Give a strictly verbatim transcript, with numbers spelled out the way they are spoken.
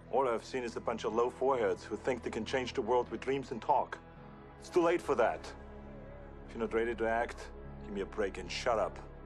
All I've seen is a bunch of low foreheads who think they can change the world with dreams and talk. It's too late for that. If you're not ready to act, give me a break and shut up.